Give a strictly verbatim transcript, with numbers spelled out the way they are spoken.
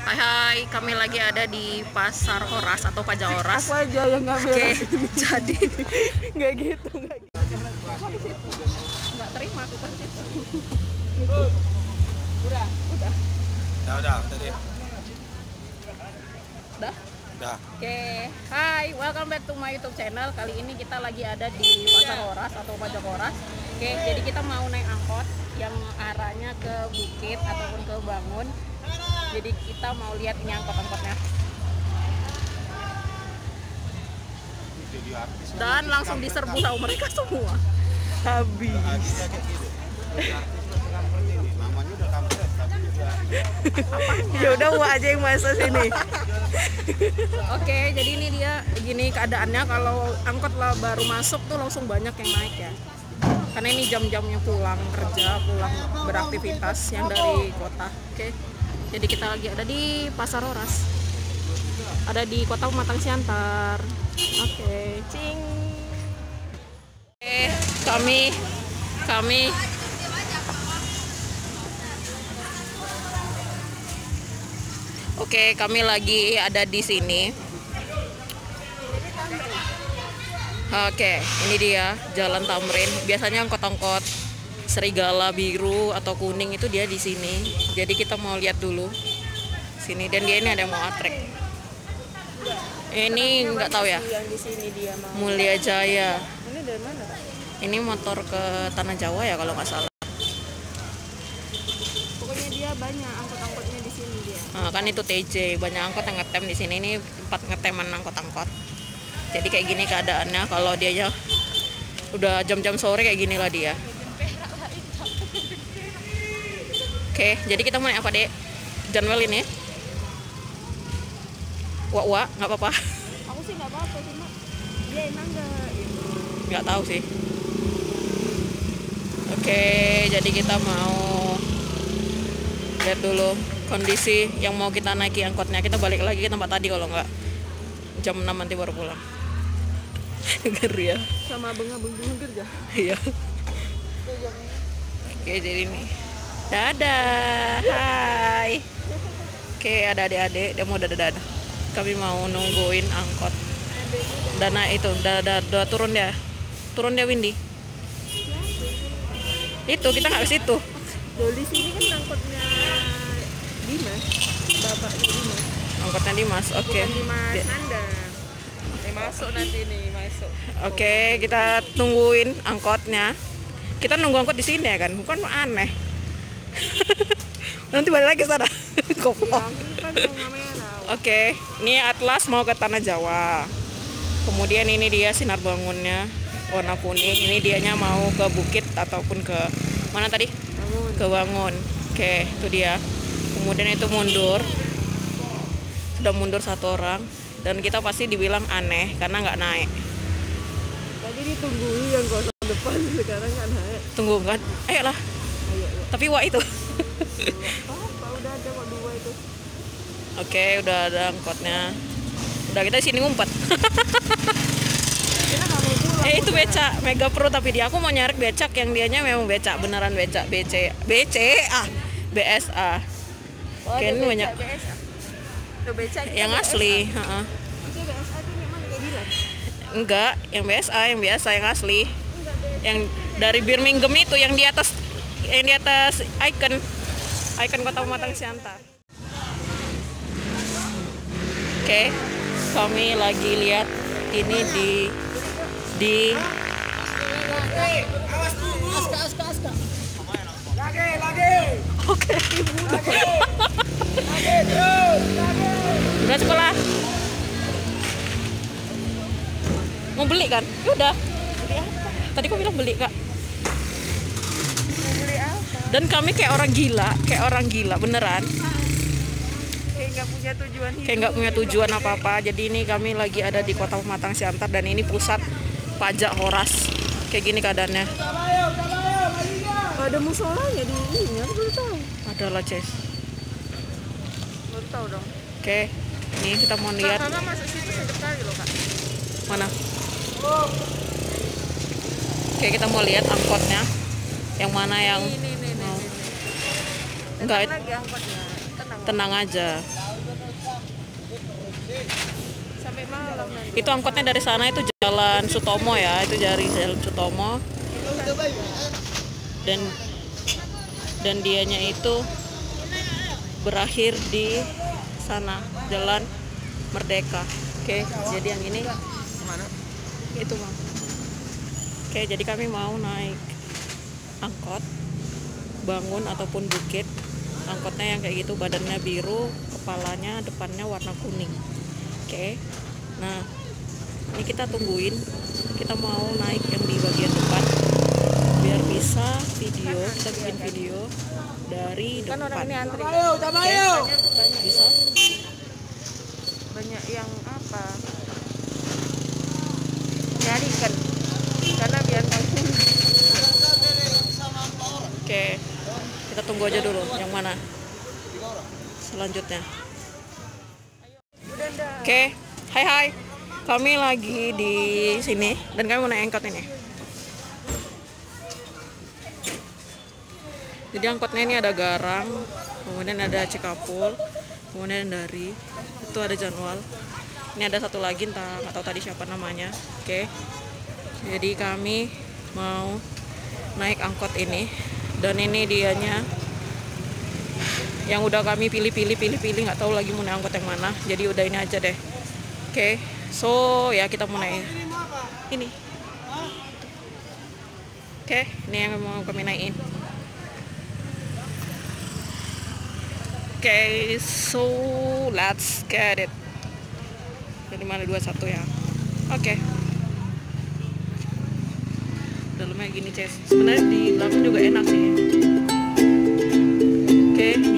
Hai hai, kami lagi ada di Pasar Horas atau Pajak Horas. Aku aja yang ngambil. Oke, jadi nggak gitu, nggak gitu. nggak terima aku kan situ. Udah, udah. Udah, udah, tadi. Udah? Udah. Oke, hai, welcome back to my YouTube channel. Kali ini kita lagi ada di Pasar Horas atau Pajak Horas. Oke, jadi kita mau naik angkot yang arahnya ke Bukit ataupun ke Bangun. Jadi kita mau lihat ini angkot-angkotnya. Dan langsung diserbu sama mereka semua. Habis. Namanya udah kampret, tapi juga Ya udah, Wak aja yang masuk sini. Oke, jadi ini dia gini keadaannya kalau angkot lah baru masuk tuh langsung banyak yang naik ya. Karena ini jam-jamnya pulang kerja, pulang beraktivitas yang dari kota. Oke. Jadi kita lagi ada di Pasar Horas. Ada di Kota Pematang Siantar. Oke, cing. Oke, kami kami Oke, kami lagi ada di sini. Oke, ini dia Jalan Tamrin. Biasanya angkot-angkot serigala biru atau kuning itu dia di sini. Jadi kita mau lihat dulu sini, dan dia ini ada yang mau atrek. Ini nggak tahu ya. Yang di sini dia mau. Mulia Jaya. Ini dari mana? Ini motor ke Tanah Jawa ya kalau nggak salah. Pokoknya dia banyak angkot-angkotnya di sini dia. Nah, kan itu T J, banyak angkot yang ngetem di sini. Ini tempat ngeteman angkot-angkot. Jadi kayak gini keadaannya kalau dia ya udah jam-jam sore kayak gini lah dia. Oke, jadi kita mau naik apa, Dek? Janwel ini. Wak wak, nggak apa-apa. Aku sih nggak apa-apa, cuma dia emang nggak gitu. Nggak tahu sih. Oke, jadi kita mau lihat dulu kondisi yang mau kita naiki angkotnya. Kita balik lagi ke tempat tadi kalau nggak jam enam nanti baru pulang. Ngeri ya. Sama abang-abang kerja. Iya. Oke, jadi nih. Dadah. Hai. Oke, ada adik-adik, dia mau dadah-dadah. Kami mau nungguin angkot. Dana itu, udah, udah, udah turun ya. Turun dia Windy. Itu kita nggak ke situ. Loh, di sini kan angkotnya Dimas, bapaknya Dimas. Angkotnya Dimas. Oke. Bukan Dimas Di- Nanda. Eh, masuk nanti nih, masuk. Oke, kita tungguin angkotnya. Kita nunggu angkot di sini ya kan? Bukan aneh. Nanti balik lagi sana. Goblok. Yang kan mau ngamen. Oke, ini Atlas mau ke Tanah Jawa. Kemudian ini dia Sinar Bangunnya warna kuning. Ini dianya mau ke Bukit ataupun ke mana tadi? Bangun. Ke Bangun. Oke, itu dia. Kemudian itu mundur. Sudah mundur satu orang. Dan kita pasti dibilang aneh karena nggak naik. Tadi ditungguin yang kosan depan, sekarang nggak naik. Tunggu kan? Ayolah. Ayo, ayo. Tapi wah itu. Apa, udah ada kok dua itu. Oke, udah ada angkotnya. Udah kita di sini ngumpet. Kita nggak mau pulang. Eh itu becak Mega Pro, tapi dia aku mau nyari becak yang dianya memang becak beneran becak B C B C A B S A. Oh, Kayaknya ada banyak becak B S A. Tuh, becak kita yang B S A. asli. Heeh. Itu B S A tuh memang kayak bilang. Enggak, yang B S A yang biasa yang asli. Yang dari Birmingham itu yang di atas yang di atas icon icon Kota Pematang Siantar. Oke, kami lagi lihat ini di di Oke, udah sekolah. Mau beli kan? Ya udah. Tadi kau bilang beli, Kak. Beli apa? Dan kami kayak orang gila, kayak orang gila beneran. Kayak nggak punya tujuan hidup. Kayak nggak punya tujuan apa-apa. Jadi ini kami lagi ada di Kota Pematang Siantar dan ini pusat pajak Horas. Kayak gini keadaannya. Ada musolanya di ini, aku baru tahu. Adalah Ces. Baru tahu dong. Oke, ini kita mau lihat Kakak masuk situ sedep kali loh, Kak. mana. Oke, kita mau lihat angkotnya. Yang mana yang Ini, ini, ini, mau. ini. Enggak, Tenang lagi angkotnya. Tenang. tenang aja. Sampai malam nanti. Itu angkotnya dari sana itu Jalan Sutomo ya, itu dari Jalan Sutomo. Dan dan dianya itu berakhir di sana Jalan Merdeka. Oke, jadi yang ini Mana? itu bang. Oke, jadi kami mau naik angkot Bangun ataupun Bukit. Angkotnya yang kayak gitu, badannya biru, kepalanya depannya warna kuning. Oke, nah ini kita tungguin, kita mau naik yang di bagian depan biar bisa video, kita bikin video dari Kan orang depan. ini antri. Oke, bisa. Banyak yang apa? Nyarikan. Karena biar kamu. Oke, kita tunggu aja dulu yang mana selanjutnya. Oke, hai hai, kami lagi di sini dan kami mau naik angkot ini. Jadi angkotnya ini ada Garang, kemudian ada Cikapul, kemudian dari itu ada Janwal. Ini ada satu lagi, entah nggak tahu tadi siapa namanya. Oke, jadi kami mau naik angkot ini. Dan ini dianya yang udah kami pilih-pilih pilih-pilih nggak tahu lagi mau naik angkot yang mana, jadi udah ini aja deh. Oke, okay. So ya kita mau naik ini. Oke, okay. Ini yang mau kami naikin. Oke, okay. So let's get it. Jadi mana dua satu ya. Oke. Okay. Dalamnya gini, Ces. Sebenarnya di belakang juga enak sih. Oke,